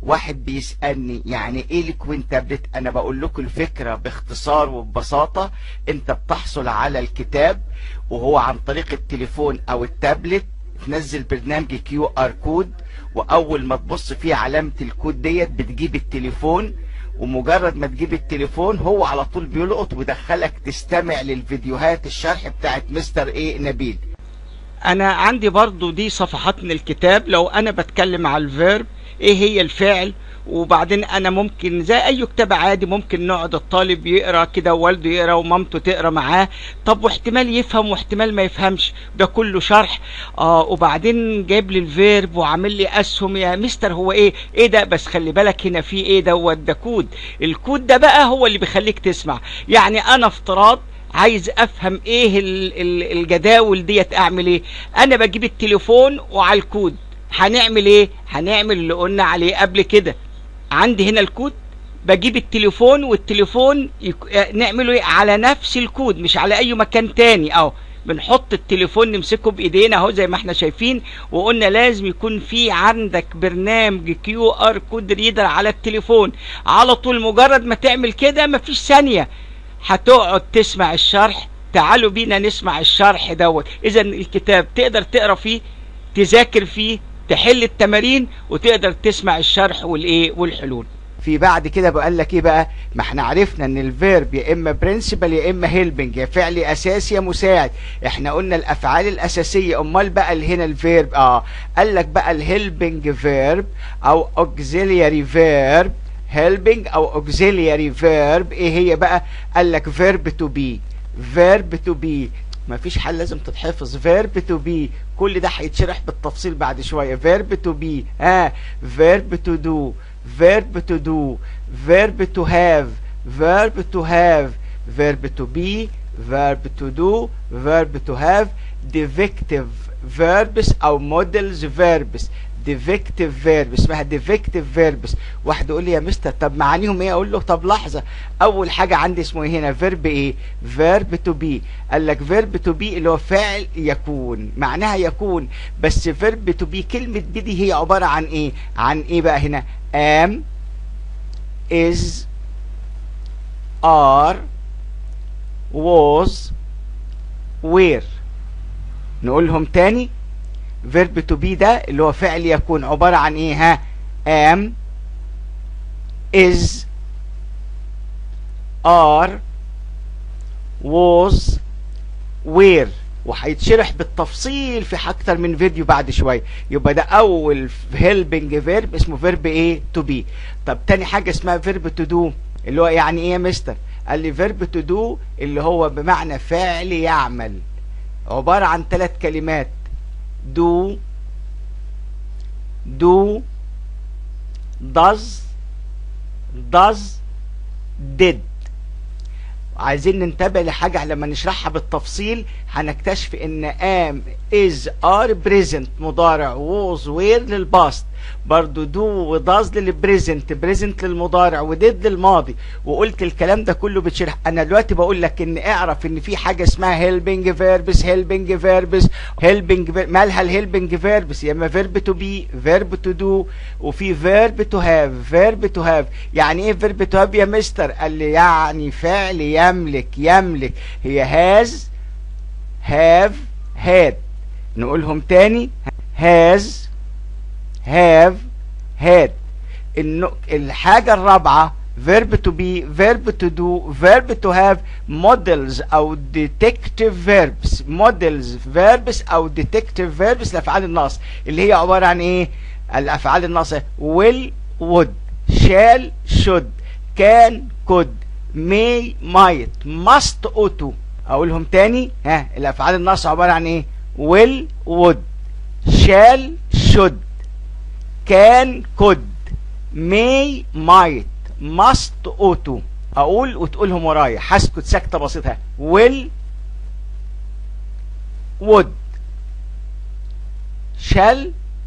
واحد بيسألني يعني ايه الكوين تابلت. انا بقول لكم الفكرة باختصار وببساطة. انت بتحصل على الكتاب وهو عن طريق التليفون او التابلت، تنزل برنامج كيو ار كود، واول ما تبص فيه علامة الكود ديت بتجيب التليفون، ومجرد ما تجيب التليفون هو على طول بيلقط ويدخلك تستمع للفيديوهات الشرح بتاعت مستر ايه نبيل. انا عندي برضو دي صفحات من الكتاب. لو انا بتكلم على الفيرب ايه هي الفعل، وبعدين انا ممكن زي اي كتاب عادي ممكن نقعد الطالب يقرا كده ووالده يقرا ومامته تقرا معاه. طب واحتمال يفهم واحتمال ما يفهمش، ده كله شرح. وبعدين جايب لي الفيرب وعامل لي اسهم. يا مستر هو ايه ده؟ بس خلي بالك هنا في ايه دوت، ده كود. الكود ده بقى هو اللي بيخليك تسمع. يعني انا افتراض عايز افهم ايه الجداول ديت، اعمل ايه؟ انا بجيب التليفون وعلى الكود هنعمل ايه؟ هنعمل اللي قلنا عليه قبل كده. عندي هنا الكود، بجيب التليفون والتليفون نعمله ايه؟ على نفس الكود، مش على اي مكان تاني. بنحط التليفون نمسكه بايدينا اهو زي ما احنا شايفين، وقلنا لازم يكون في عندك برنامج كيو ار كود ريدر على التليفون. على طول مجرد ما تعمل كده مفيش ثانية هتقعد تسمع الشرح. تعالوا بينا نسمع الشرح دوت. اذا الكتاب تقدر تقرا فيه، تذاكر فيه، تحل التمارين، وتقدر تسمع الشرح والايه والحلول. في بعد كده بقول لك ايه بقى؟ ما احنا عرفنا ان الفيرب يا اما برنسبل يا اما هيلبنج، يا فعل اساسي يا مساعد. احنا قلنا الافعال الاساسيه. امال بقى اللي هنا الفيرب قال لك بقى الهيلبنج فيرب او auxiliary فيرب. helping او auxiliary verb ايه هي بقى؟ قال لك verb to be. verb to be مفيش حل، لازم تتحفظ. verb to be كل ده هيتشرح بالتفصيل بعد شويه. verb to be verb to do، verb to do، verb to have، verb to have، verb to be، verb to do، verb to have. defective verbs او models verbs. defective verbs اسمها defective verbs. واحد يقول لي يا مستر طب معانيهم ايه؟ اقول له طب لحظه، اول حاجه عندي اسمه هنا verb ايه؟ verb to be. قال لك verb to be اللي هو فعل يكون، معناها يكون. بس verb to be كلمه be دي هي عباره عن ايه؟ عن ايه بقى هنا؟ am، is، are، was، were. نقولهم تاني. verb to be ده اللي هو فعل يكون عبارة عن ايه؟ am، is، are، was، were. وهيتشرح بالتفصيل في اكتر من فيديو بعد شويه. يبقى ده اول helping verb اسمه verb ايه؟ to be. طب تاني حاجه اسمها verb to do اللي هو يعني ايه يا مستر؟ قال لي verb to do اللي هو بمعنى فعل يعمل، عباره عن 3 كلمات: do، does، did. عايزين ننتبه لحاجة لما نشرحها بالتفصيل هنكتشف ان am، is، are present مضارع، was، were للباست، برضو do و does للبريزنت، present للمضارع، و did للماضي. وقلت الكلام ده كله بتشرح. انا دلوقتي بقول لك ان اعرف ان في حاجة اسمها helping verbs. مالها الهيلبنج verbs؟ يا اما verb to be، verb to do، وفي verb to have. يعني ايه verb to have يا مستر؟ قال لي يعني فعل يملك. هي has، have، had. نقولهم تاني: has، have، had. الحاجة الرابعة verb to be، verb to do، verb to have. models او detective verbs. او detective verbs الافعال الناقصة اللي هي عبارة عن ايه؟ الافعال الناقصة will، would، shall، should، can، could، may، might، must، ought. اقولهم تاني: الافعال الناقصة عبارة عن ايه؟ will، would، shall، should، can، could، may، might، must، ought. اقول وتقولهم ورايا، هسكت سكتة بسيطة: will، would، shall،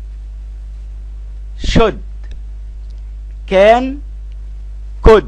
should، can، could،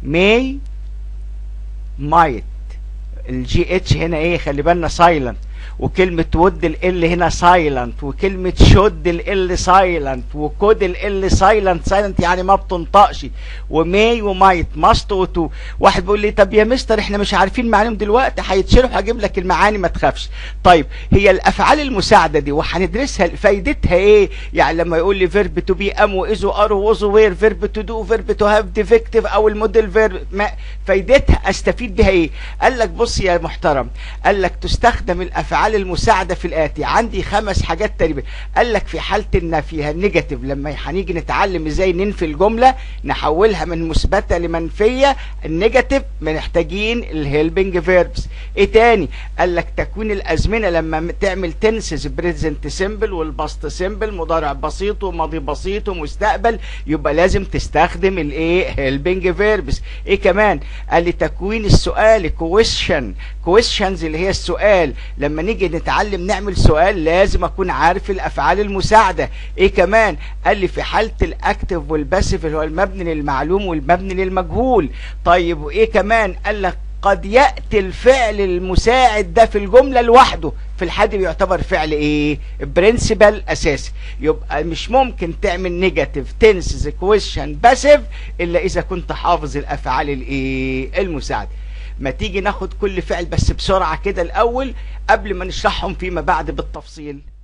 may، might. الجي اتش هنا ايه؟ خلي بالنا سايلنت. وكلمة would ال هنا silent، وكلمة should ال silent، وcould ال silent يعني ما بتنطقش، وmay وmight must وto. واحد بيقول لي طب يا مستر احنا مش عارفين معانيهم دلوقتي، هيتشرح هجيب لك المعاني ما تخافش. طيب هي الافعال المساعده دي وهندرسها فايدتها ايه؟ يعني لما يقول لي فيرب تو بي ام واز وار ووز وير، فيرب تو دو، فيرب تو هاف ديفكتيف او الموديل فيرب، فايدتها استفيد بها ايه؟ قال لك بص يا محترم، قال لك تستخدم الافعال المساعده في الاتي، عندي 5 حاجات تقريبا. قال لك في حاله النفي النيجاتيف، لما هنيجي نتعلم ازاي ننفي الجمله نحولها من مثبته لمنفيه النيجاتيف، محتاجين الهيلبنج فيربس. ايه تاني؟ قال لك تكوين الازمنه، لما تعمل تنسز بريزنت سيمبل والباست سيمبل، مضارع بسيط وماضي بسيط ومستقبل، يبقى لازم تستخدم الايه؟ هيلبنج فيربس. ايه كمان؟ قال لي تكوين السؤال كويشنز اللي هي السؤال، لما نيجي نتعلم نعمل سؤال لازم اكون عارف الافعال المساعده. ايه كمان؟ قال لي في حاله الاكتف والباسيف اللي هو المبني للمعلوم والمبني للمجهول. طيب وايه كمان؟ قال لك قد يأتي الفعل المساعد ده في الجملة لوحده، في الحالة دي بيعتبر فعل ايه؟ برنسبل اساسي. يبقى مش ممكن تعمل نيجاتيف تنسز كويشن باسيف الا اذا كنت حافظ الافعال الايه؟ المساعدة. ما تيجي ناخد كل فعل بس بسرعة كده الاول قبل ما نشرحهم فيما بعد بالتفصيل.